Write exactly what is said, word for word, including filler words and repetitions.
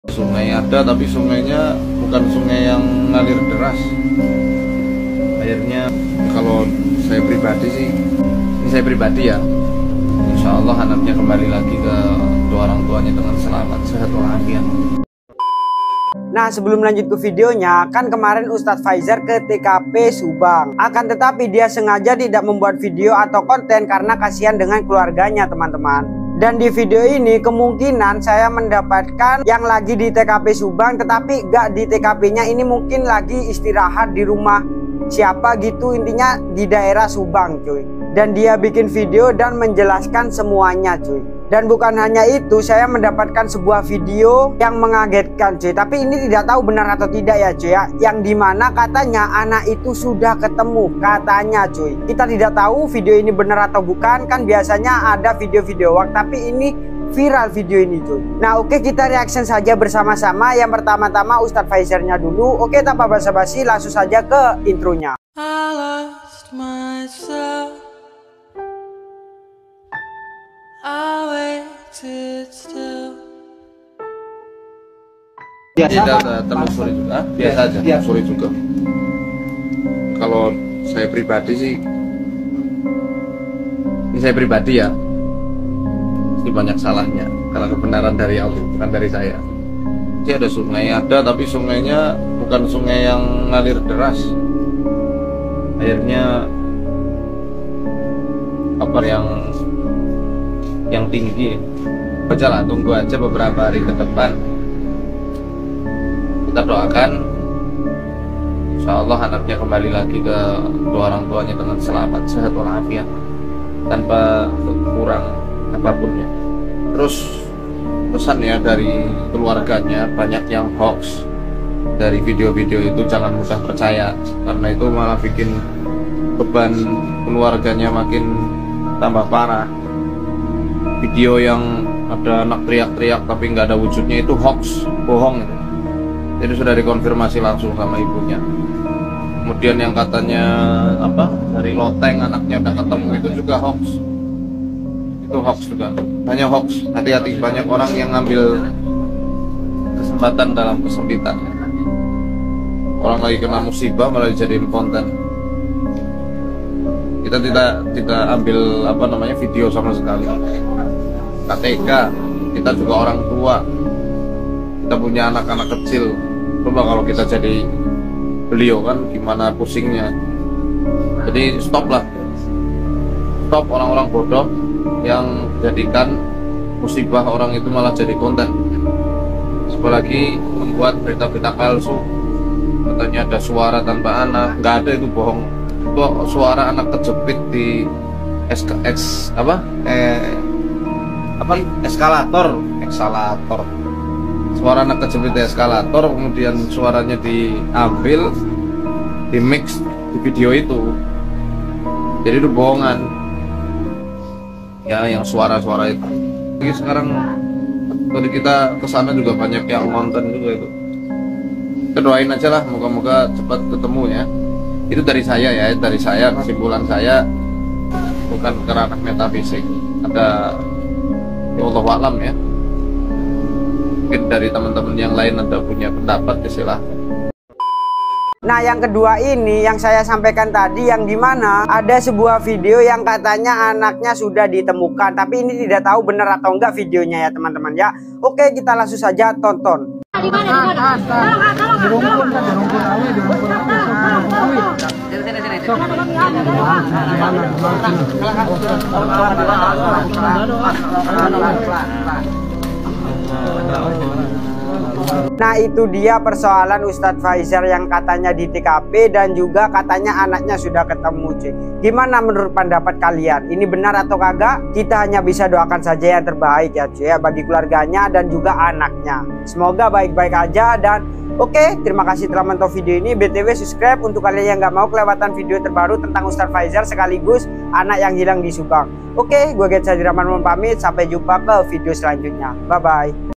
Sungai ada, tapi sungainya bukan sungai yang ngalir deras. Airnya kalau saya pribadi sih, ini saya pribadi ya, insya Allah anaknya kembali lagi ke dua orang tuanya dengan selamat, sehat walafiat. Nah, sebelum lanjut ke videonya, kan kemarin Ustadz Faizar ke T K P Subang. Akan tetapi dia sengaja tidak membuat video atau konten karena kasihan dengan keluarganya, teman-teman. Dan di video ini kemungkinan saya mendapatkan yang lagi di T K P Subang, tetapi gak di T K P-nya, ini mungkin lagi istirahat di rumah siapa gitu, intinya di daerah Subang cuy. Dan dia bikin video dan menjelaskan semuanya cuy. Dan bukan hanya itu, saya mendapatkan sebuah video yang mengagetkan cuy. Tapi ini tidak tahu benar atau tidak ya cuy ya. Yang dimana katanya anak itu sudah ketemu, katanya cuy. Kita tidak tahu video ini benar atau bukan. Kan biasanya ada video-video hoax, tapi ini viral video ini cuy. Nah oke, kita reaction saja bersama-sama. Yang pertama-tama Ustadz Faizarnya dulu. Oke, tanpa basa-basi langsung saja ke intronya. I lost myself. I waited still. Biasa tidak telusuri juga, biasa aja, telusuri juga. Kalau saya pribadi sih, ini saya pribadi ya, ini banyak salahnya. Kalau kebenaran dari Allah, bukan dari saya. Jadi ada sungai ada, tapi sungainya bukan sungai yang ngalir deras. Airnya apa yang yang tinggi. Baca lah, tunggu aja beberapa hari ke depan. Kita doakan insya Allah anaknya kembali lagi ke dua orang tuanya dengan selamat, sehat walafiat, tanpa kurang apapun ya. Terus pesan ya dari keluarganya, banyak yang hoax dari video-video itu, jangan mudah percaya, karena itu malah bikin beban keluarganya makin tambah parah. Video yang ada anak teriak-teriak tapi nggak ada wujudnya itu hoax, bohong itu. Jadi sudah dikonfirmasi langsung sama ibunya. Kemudian yang katanya apa dari loteng anaknya udah ketemu, itu juga hoax. Itu hoax juga, hanya hoax. Hati-hati, banyak orang yang ngambil kesempatan dalam kesempitan. Orang lagi kena musibah malah dijadiin konten. Kita tidak tidak ambil apa namanya video sama sekali. K T K, kita juga orang tua, kita punya anak-anak kecil. Coba kalau kita jadi beliau kan gimana pusingnya. Jadi stop lah, stop orang-orang bodoh yang jadikan musibah orang itu malah jadi konten. Apalagi membuat berita-berita palsu, katanya ada suara tanpa anak, nggak ada, itu bohong. Itu suara anak kejepit di es, es apa eh apa eskalator eskalator suara anak kejepit di eskalator, kemudian suaranya diambil, di mix di video itu, jadi itu bohongan ya, yang suara-suara itu. Jadi sekarang tadi kita kesana juga banyak yang nonton juga itu. Kita doain aja lah, moga-moga cepat ketemu ya. Itu dari saya ya, dari saya, kesimpulan saya, bukan ke ranah metafisik. Ada ya Allah alam ya, mungkin dari teman-teman yang lain ada punya pendapat, istilah. Nah yang kedua ini yang saya sampaikan tadi, yang dimana ada sebuah video yang katanya anaknya sudah ditemukan, tapi ini tidak tahu benar atau enggak videonya ya teman-teman ya. Oke, kita langsung saja tonton. Di mana? Di mana? Di rumpun kan, di rumpun awi, di rumpun awi, di rumpun awi. Sok, nah itu dia persoalan Ustadz Faizar yang katanya di T K P dan juga katanya anaknya sudah ketemu cuy. Gimana menurut pendapat kalian? Ini benar atau kagak? Kita hanya bisa doakan saja yang terbaik ya cuy ya, bagi keluarganya dan juga anaknya. Semoga baik-baik aja. Dan oke, terima kasih telah menonton video ini. B T W subscribe untuk kalian yang nggak mau kelewatan video terbaru tentang Ustadz Faizar sekaligus anak yang hilang di Subang. Oke, gue Getsa Diraman pamit, sampai jumpa ke video selanjutnya. Bye bye.